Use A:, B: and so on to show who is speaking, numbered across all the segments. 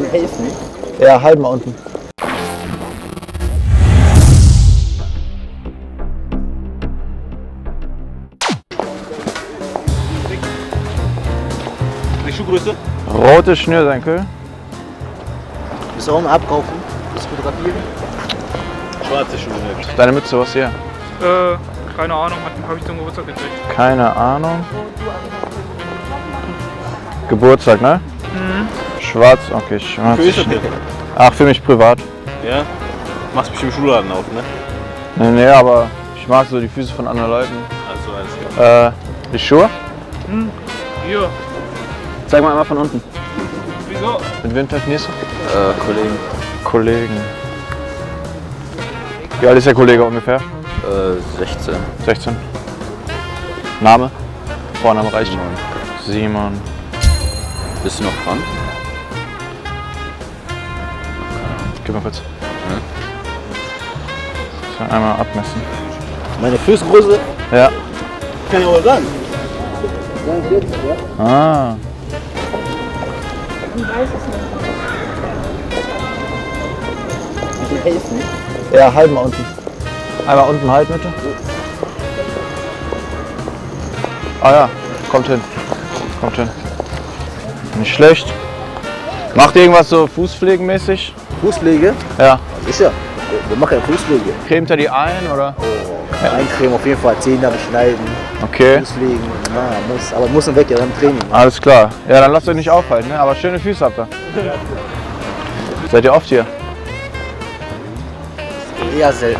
A: helfen? Ja, halt mal unten.
B: Die Schuhgröße?
C: Rote Schnürsenkel.
A: Bist du auch mal abkaufen? Bist du fotografieren?
B: Schwarze Schuhe.
C: Deine Mütze, was hier?
D: Keine Ahnung, habe ich zum Geburtstag gekriegt.
C: Keine Ahnung. Geburtstag, ne?
D: Mhm.
C: Schwarz, okay, schwarz.
B: Für ist das denn?
C: Ach, für mich privat.
B: Ja? Machst bestimmt Schuhladen auf, ne?
C: Nee, aber ich mag so die Füße von anderen Leuten.
B: Also alles klar.
C: Die Schuhe?
D: Hm. Hier.
C: Zeig mal einmal von unten.
D: Wieso?
C: Mit wem telefonierst du?
E: Kollegen.
C: Kollegen. Wie alt ist der Kollege ungefähr?
E: 16.
C: 16. Name? Vorname reicht. Simon.
E: Bist du noch dran?
C: Gib mal kurz. So, einmal abmessen.
A: Meine Fußgröße?
C: Ja.
A: Kann ich aber sagen.
C: Ah.
F: Ich weiß es nicht.
A: Mit dem helfen? Ja, halt mal unten. Einmal unten halten bitte.
C: Ah ja, kommt hin. Kommt hin. Nicht schlecht. Macht ihr irgendwas so fußpflegenmäßig?
A: Fußpflege?
C: Ja.
A: Sicher. Wir machen ja Fußpflege.
C: Cremt ihr die ein oder?
A: Eincremen auf jeden Fall, Zähne beschneiden,
C: Okay.
A: Fußpflegen. Na, muss. Aber muss weg, ja, dann Training.
C: Alles klar. Ja, dann lasst euch nicht aufhalten, ne? Aber schöne Füße habt ihr. Seid ihr oft hier?
A: Eher selten.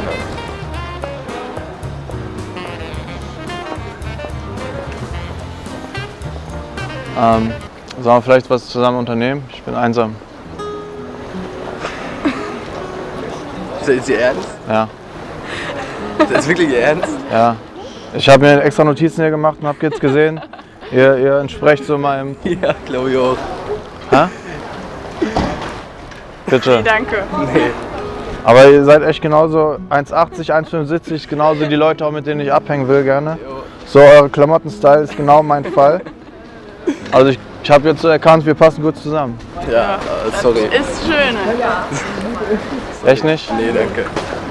C: Sollen wir vielleicht was zusammen unternehmen? Ich bin einsam.
E: Ist Sie ernst?
C: Ja.
E: Das ist wirklich Ihr Ernst?
C: Ja. Ich habe mir extra Notizen hier gemacht und habe jetzt gesehen, ihr entsprecht so meinem...
E: Ja, glaube ich auch.
C: Hä? Bitte.
F: Danke.
E: Nee.
C: Aber ihr seid echt genauso 1,80, 1,75, genauso die Leute, auch mit denen ich abhängen will gerne. So, eure Klamotten-Style ist genau mein Fall. Also ich habe jetzt so erkannt, wir passen gut zusammen.
E: Ja, sorry.
F: Ist schön.
C: Echt nicht?
E: Nee, danke.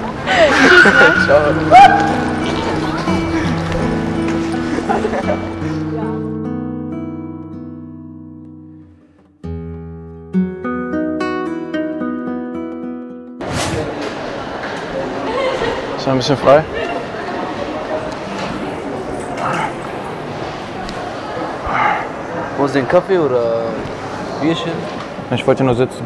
C: Ist noch ein bisschen frei?
E: Wo ist denn Kaffee oder Bierchen?
C: Ich wollte nur sitzen.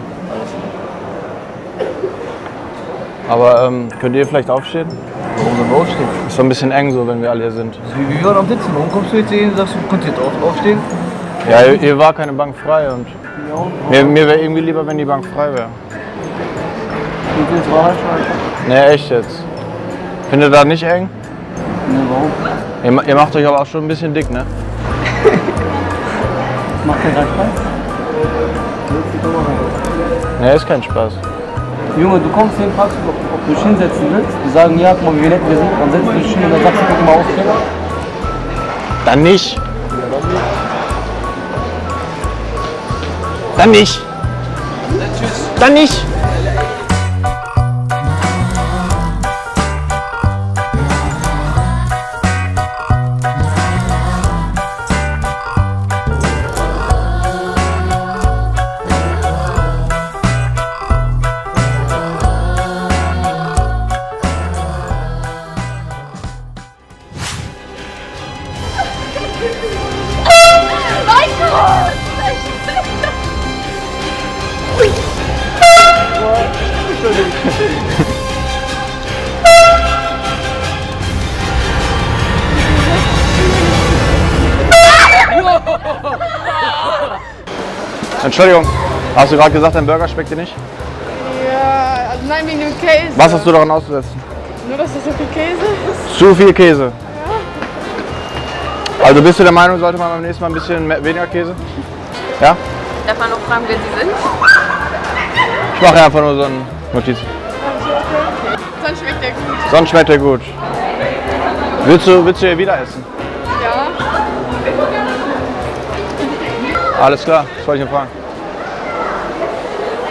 C: Aber könnt ihr vielleicht aufstehen?
G: Warum sollen wir aufstehen?
C: Ist so ein bisschen eng so, wenn wir alle hier sind.
G: Wir waren am Sitzen. Warum kommst du jetzt hier hin und sagst, du könntest jetzt aufstehen?
C: Ja, hier war keine Bank frei und mir wäre irgendwie lieber, wenn die Bank frei wäre.
G: Du willst Wahrheitsschreiben?
C: Ne, echt jetzt. Findet ihr das nicht eng?
G: Ne, warum?
C: Ihr macht euch aber auch schon ein bisschen dick, ne?
G: Macht der gerade Spaß?
C: Ne, ist kein Spaß.
G: Junge, du kommst hin, fragst du, ob du dich hinsetzen willst. Die sagen, ja, guck mal, wie nett wir sind. Dann setzt du dich hin und dann sagst du, guck mal aufstehen.
C: Dann nicht. Dann nicht. Dann nicht. Entschuldigung, hast du gerade gesagt, dein Burger schmeckt dir nicht?
F: Ja, also nein, wegen dem Käse.
C: Was hast du daran auszusetzen?
F: Nur, dass das so viel Käse ist.
C: Zu viel Käse. Also bist du der Meinung, sollte man beim nächsten Mal ein bisschen weniger Käse? Ja?
F: Darf man noch fragen, wer Sie sind?
C: Ich mache einfach nur so eine Notiz.
F: Sonst schmeckt der gut.
C: Sonst schmeckt er gut. Willst du hier wieder essen?
F: Ja.
C: Alles klar, das wollte ich nur fragen.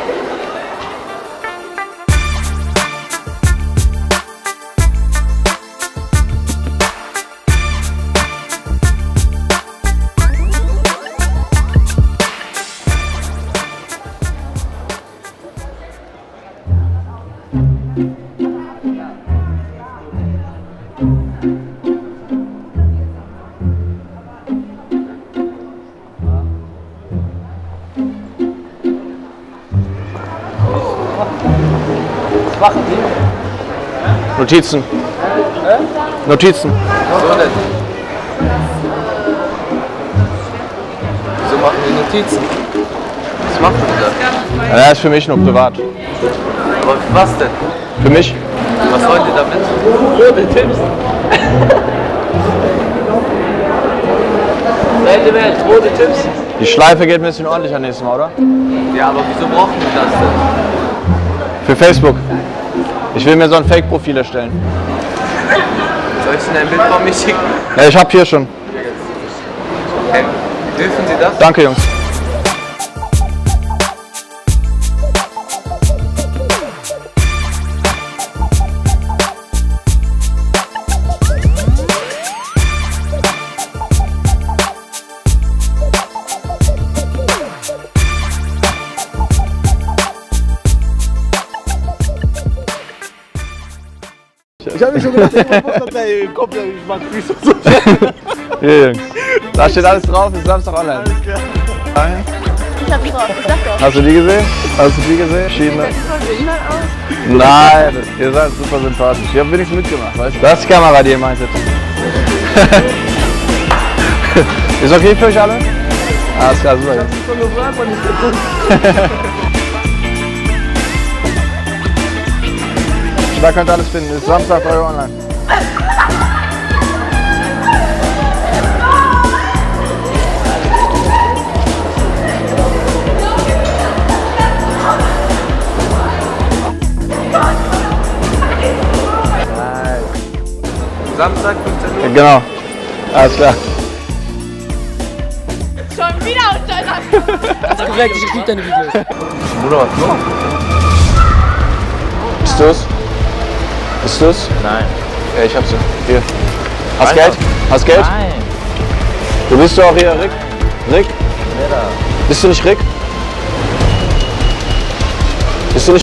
E: machen die?
C: Notizen. Notizen.
E: So denn. So machen die Notizen. Was machen die da?
C: Ja, das ist für mich nur privat.
E: Aber für was denn?
C: Für mich?
E: Was wollt ihr damit? Rote Tipps. Seid Welt, rote Tipps.
C: Die Schleife geht ein bisschen ordentlicher nächstes Mal, oder?
E: Ja, aber wieso brauchen die das denn?
C: Für Facebook. Ich will mir so ein Fake-Profil erstellen.
E: Soll ich Ihnen ein Bild von mir schicken?
C: Ja, ich hab hier schon.
E: Okay. Dürfen Sie das?
C: Danke, Jungs.
A: Ich hab mir schon gedacht, ich kommt ja nicht, Mann, wie so.
C: Hier, Jungs. Da steht alles drauf, ist Samstag online.
F: Ich hab die drauf, ich sag doch.
C: Hast du die gesehen? Hast du die gesehen? Schiene.
F: Sieht voll behindert aus.
C: Nein, ihr seid super sympathisch. Ich hab wenigstens mitgemacht, weißt du? Das ist die Kamera, die ihr meintet. Ist okay für euch alle? Ah, ist klar, super. Da könnt ihr alles finden. Ist Samstag bei euch online.
E: Samstag 15 Uhr.
C: Genau. Alles klar.
F: Schon wieder unter
G: Sag weg, ich liebe deine Videos.
E: Bruder, was so?
C: Bist du's? Bist du's?
B: Nein.
C: Ja, ich hab's. Hier. Hast Geld? Hast Geld?
B: Nein.
C: Du bist doch auch hier, Rick? Rick?
B: Wer da?
C: Bist du nicht Rick? Bist du nicht